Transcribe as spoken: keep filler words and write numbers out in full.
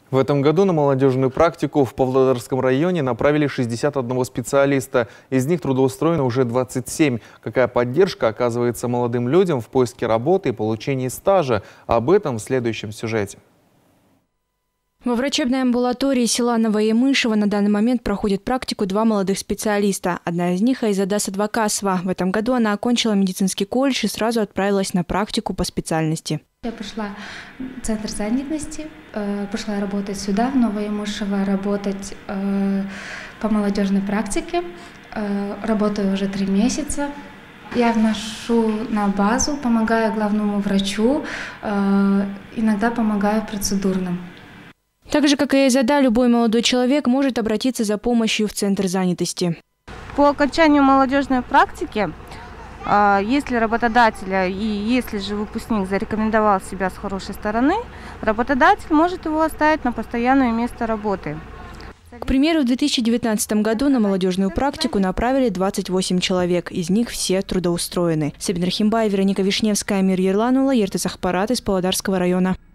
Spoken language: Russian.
В этом году на молодежную практику в Павлодарском районе направили шестьдесят один специалиста. Из них трудоустроено уже двадцать семь. Какая поддержка оказывается молодым людям в поиске работы и получении стажа? Об этом в следующем сюжете. Во врачебной амбулатории села Новоемышево на данный момент проходит практику два молодых специалиста. Одна из них – Айзада Садвакасова. В этом году она окончила медицинский колледж и сразу отправилась на практику по специальности. Я пошла в центр занятости, пошла работать сюда, в Новоемышево, работать по молодежной практике. Работаю уже три месяца. Я вношу на базу, помогаю главному врачу, иногда помогаю процедурным. Так же, как и Айзада, любой молодой человек может обратиться за помощью в центр занятости. По окончанию молодежной практики, если работодателя и если же выпускник зарекомендовал себя с хорошей стороны, работодатель может его оставить на постоянное место работы. К примеру, в две тысячи девятнадцатом году на молодежную практику направили двадцать восемь человек. Из них все трудоустроены. Сабина Рахимбаева, Вероника Вишневская, Амир Ерланула, Ертес Ахпарат из Павлодарского района.